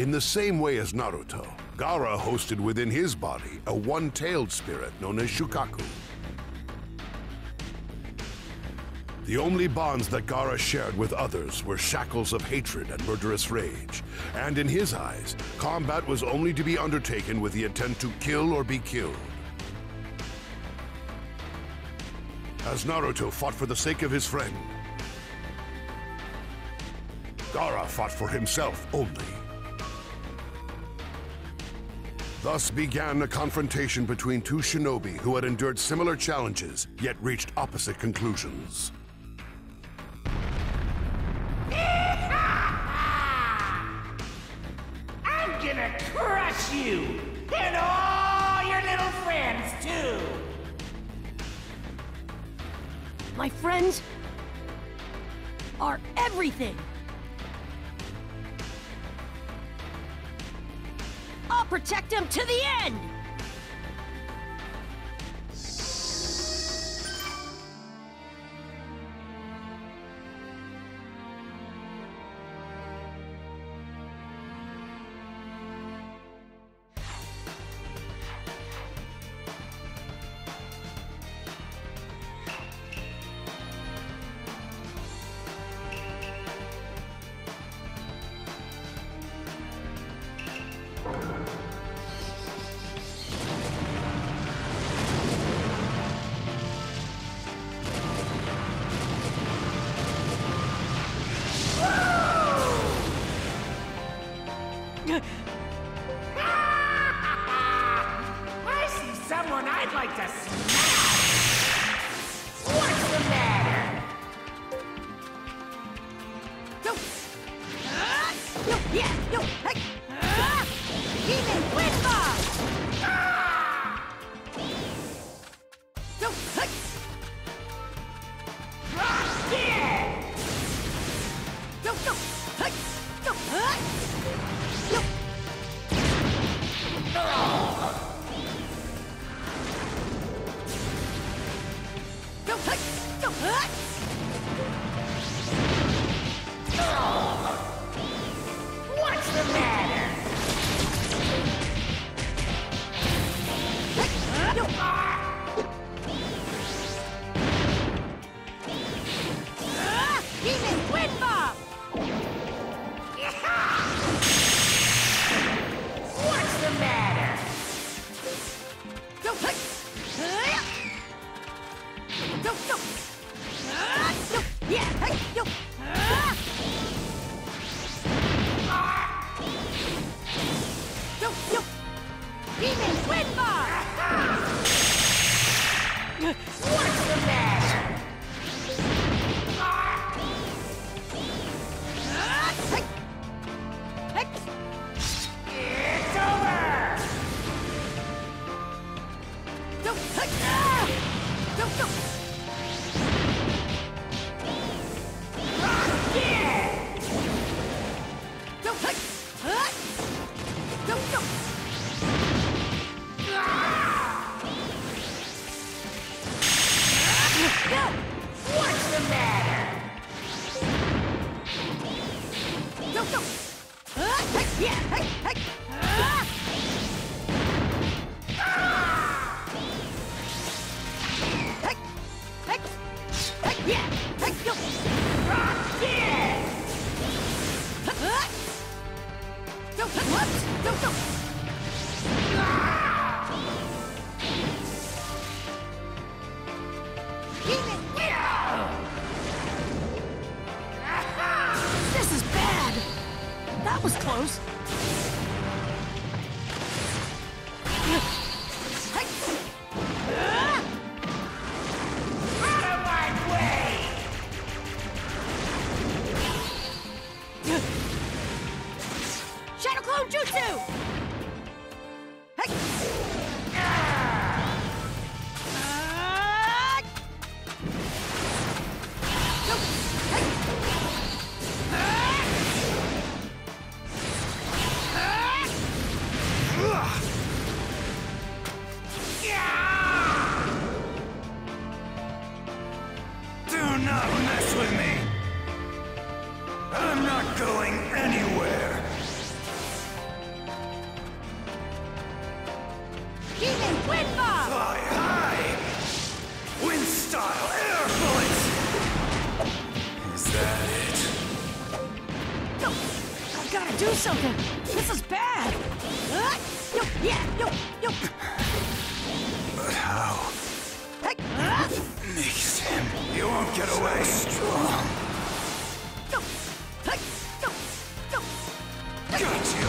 In the same way as Naruto, Gaara hosted within his body a one-tailed spirit known as Shukaku. The only bonds that Gaara shared with others were shackles of hatred and murderous rage, and in his eyes, combat was only to be undertaken with the intent to kill or be killed. As Naruto fought for the sake of his friend, Gaara fought for himself only. Thus began a confrontation between two shinobi who had endured similar challenges, yet reached opposite conclusions. I'm gonna crush you! And all your little friends, too! My friends are everything! I'll protect them to the end! I see someone I'd like to smash! What's the matter? No! No! Yeah! No! Hey! Demon Wind Bomb! No! Hey! Yeah! No! No! Hey! No! No! No! Hey! No! What's the matter? No! Demon Wind Bomb! What's the matter? No! Hey! No! No! No! Yeah! Hey! No! No! No! Demon Wind Bomb! What's the matter? Hey! Hey! It's over! No! Hey! No! No! Yeah! No! Hey! No! No! No! What's the matter? No! No! Hey! Yeah! Hey! Hey! Hey! Hey! Hey! Yeah! Hey! No! Yeah! No! What? No! No! Demon! This is bad! That was close! Hey! Out of my way! Shadow Clone Jutsu! Hey! No! Hey! Do not mess with me! I'm not going anywhere! do something! This is bad! But how? Makes him. You won't get away. Strong. Got you.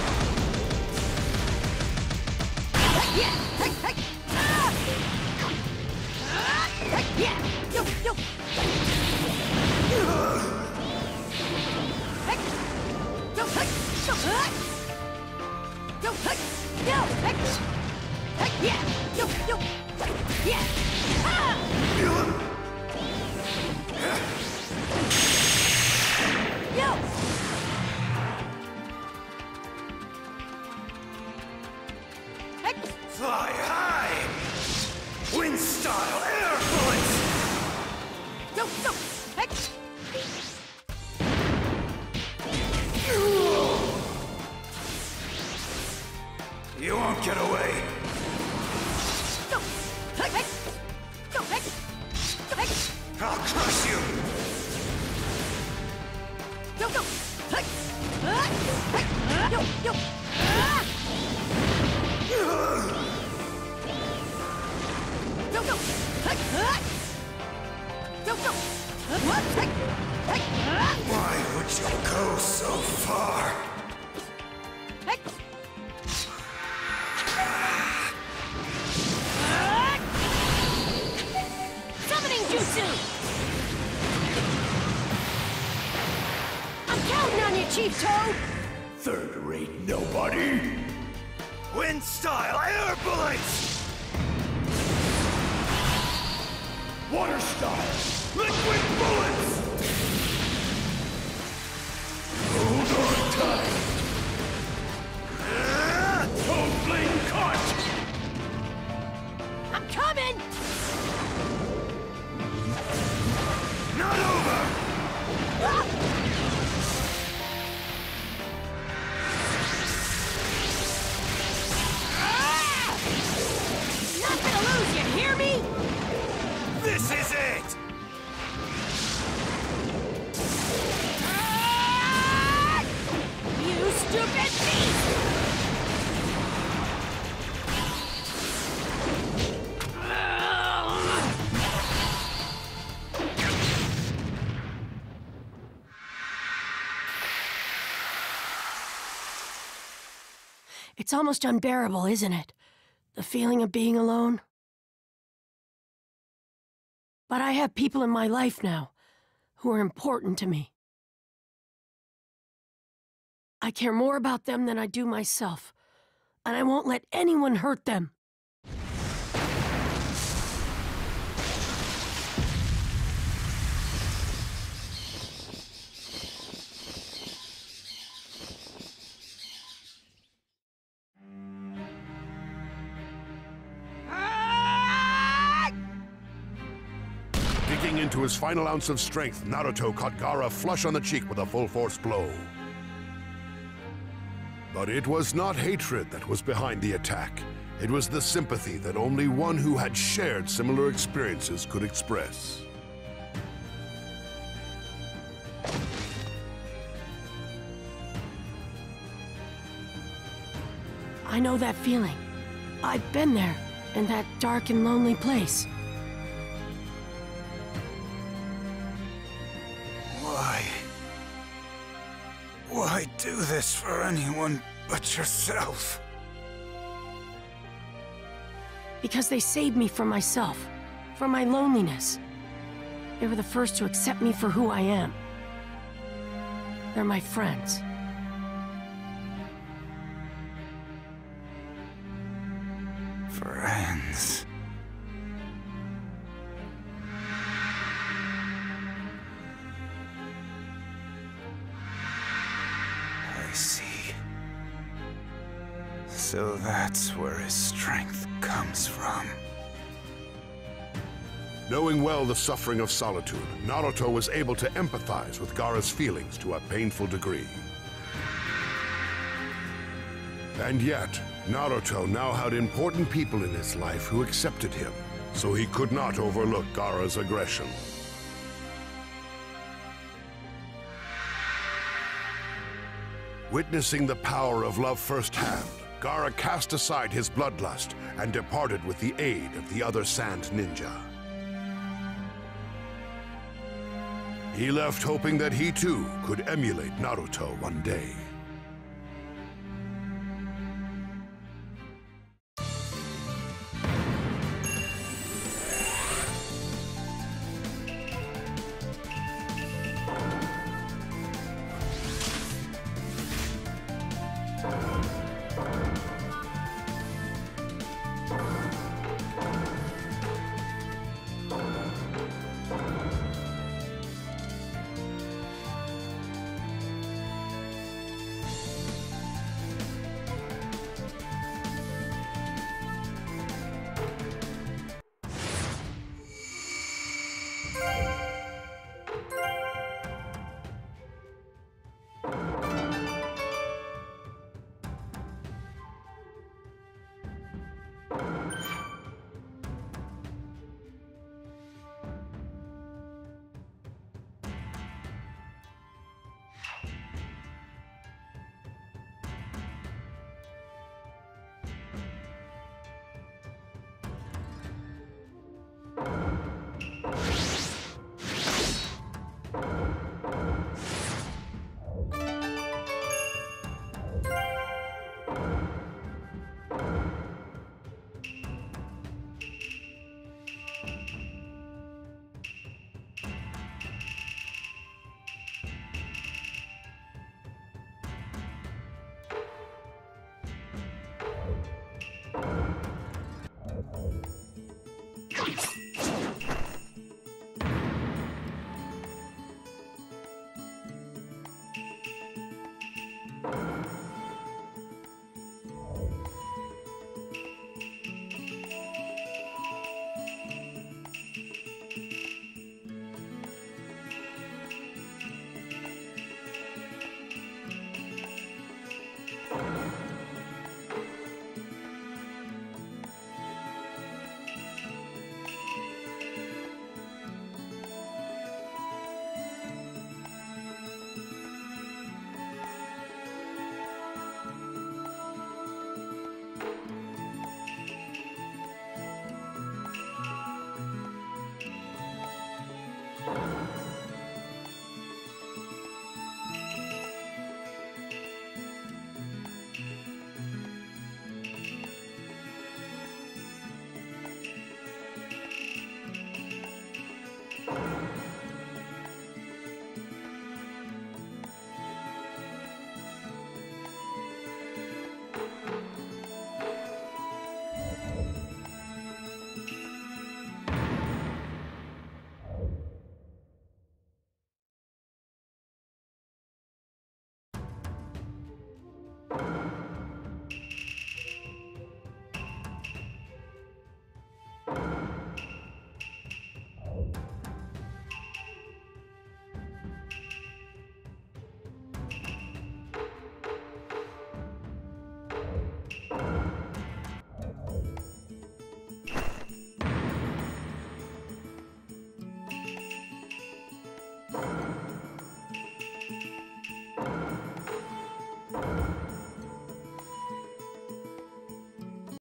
Fly high! Wind style air bullets! You won't get away! I'll crush you! Why would you go so far? Summoning Jutsu! I'm counting on you, Chief Toad! Third-rate nobody! Wind style air bullets! Water style liquid bullets! Hold on tight! Toad blade caught! I'm coming! Not over! Not gonna lose, you hear me? This is it! You stupid beast! It's almost unbearable, isn't it? The feeling of being alone. But I have people in my life now who are important to me. I care more about them than I do myself, and I won't let anyone hurt them. Digging into his final ounce of strength, Naruto caught Gaara flush on the cheek with a full-force blow. But it was not hatred that was behind the attack. It was the sympathy that only one who had shared similar experiences could express. I know that feeling. I've been there, in that dark and lonely place. Why do this for anyone but yourself? Because they saved me from myself, from my loneliness. They were the first to accept me for who I am. They're my friends. Friends. I see. So that's where his strength comes from. Knowing well the suffering of solitude, Naruto was able to empathize with Gaara's feelings to a painful degree. And yet, Naruto now had important people in his life who accepted him, so he could not overlook Gaara's aggression. Witnessing the power of love firsthand, Gaara cast aside his bloodlust and departed with the aid of the other Sand Ninja. He left hoping that he too could emulate Naruto one day.